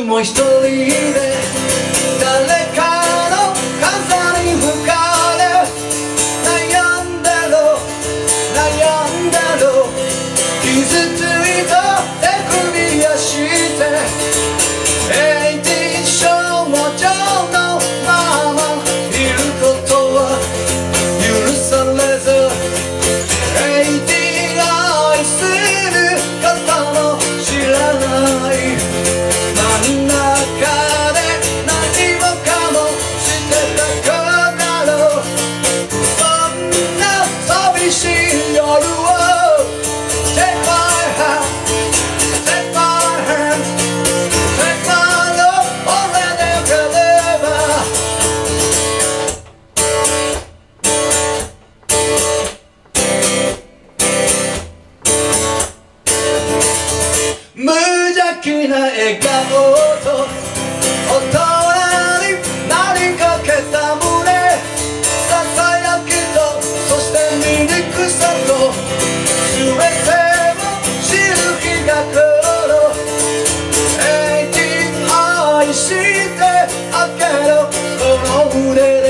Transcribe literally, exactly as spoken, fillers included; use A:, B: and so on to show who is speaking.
A: も一人で誰かの風に吹かれ悩んだろ悩んだろ傷ついた手首やしてエイティー少女のままいることは許されずエイティー愛する方も知らない真ん中で何もかもしてたからだろうそんな寂しい夜を Take my hand Take my hand Take my love 俺でよければ無邪気な笑顔と大人になりかけた胸ささやきとそして醜さと全てを知る日が来るエイティー愛してあげるこの胸で